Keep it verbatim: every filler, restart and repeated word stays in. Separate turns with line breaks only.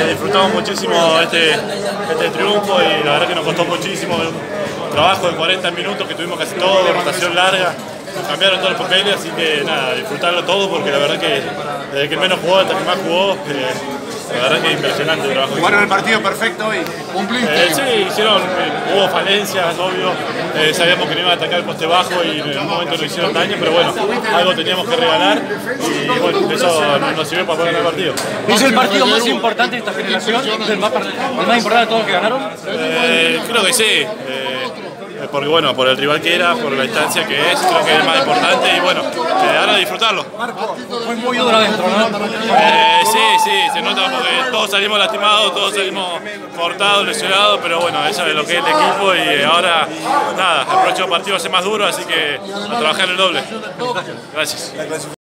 disfrutamos muchísimo este, este triunfo y la verdad que nos costó muchísimo. Un trabajo de cuarenta minutos que tuvimos casi todo, rotación larga. Nos cambiaron todos los papeles, así que nada, disfrutarlo todo porque la verdad que desde que menos jugó hasta que más jugó, eh, la verdad que es impresionante el trabajo.
Jugaron el partido perfecto y cumpliste.
Eh, sí, hicieron, eh, hubo falencias, obvio, eh, sabíamos que no iban a atacar el poste bajo y en un momento nos hicieron daño, pero bueno, algo teníamos que regalar y bueno, eso nos sirvió para ganar el partido.
¿Es el partido más importante de esta generación? ¿El más, el más importante de todos los que ganaron?
Eh, creo que sí. Eh, porque bueno, por el rival que era, por la instancia que es, creo que es el más importante y bueno, eh, ahora disfrutarlo.
Fue muy duro adentro, ¿no?
Eh, sí, sí, se nota porque todos salimos lastimados, todos salimos cortados, lesionados, pero bueno, eso es lo que es el equipo y ahora nada, el próximo partido va a ser más duro, así que a trabajar el doble. Gracias.